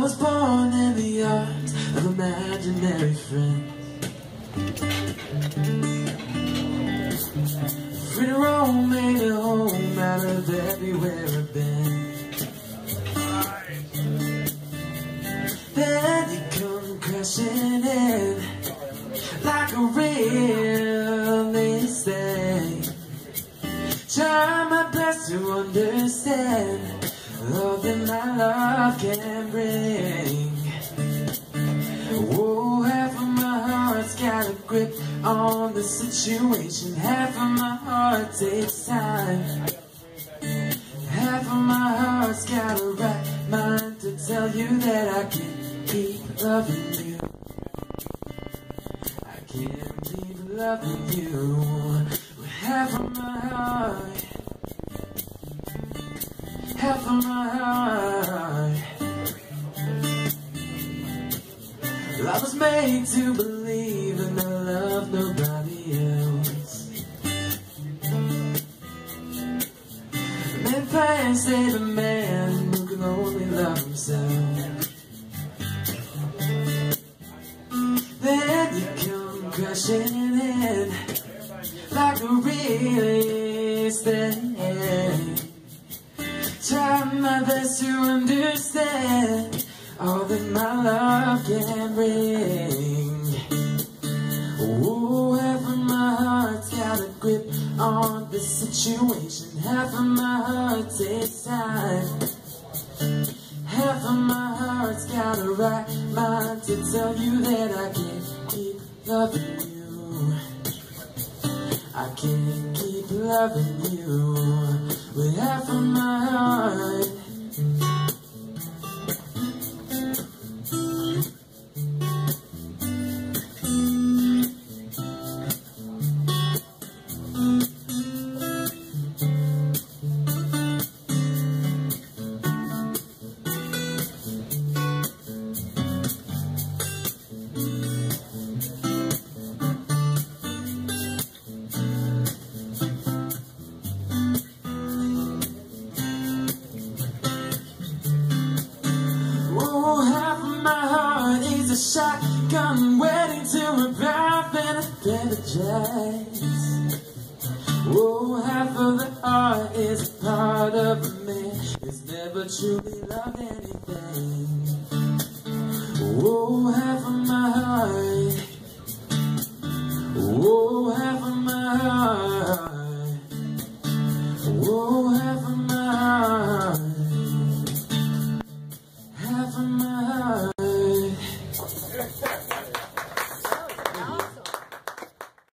was born in the arms of imaginary friends, free to roam, made a home out of everywhere I've been. Then you come crashing in like a real mistake. Try my best to understand all that my love can bring. Oh, half of my heart's got a grip on the situation. Half of my heart takes time. Half of my heart's got a right mind to tell you that I can't keep loving you. I can't keep loving you with half of my heart. Half of my heart. I was made to believe and I love nobody else. Men plans save a man who can only love himself. Then you come crashing in like a real estate. Try my best to understand all that my love can bring. Oh, half of my heart's got a grip on the situation. Half of my heart takes time. Half of my heart's got a right mind to tell you that I can't keep loving you. I can't keep loving you with half of my heart. Oh, half of my heart is a shotgun waiting to revive and apologize. Oh, half of the heart is a part of a man who's never truly loved anything. Oh, half of my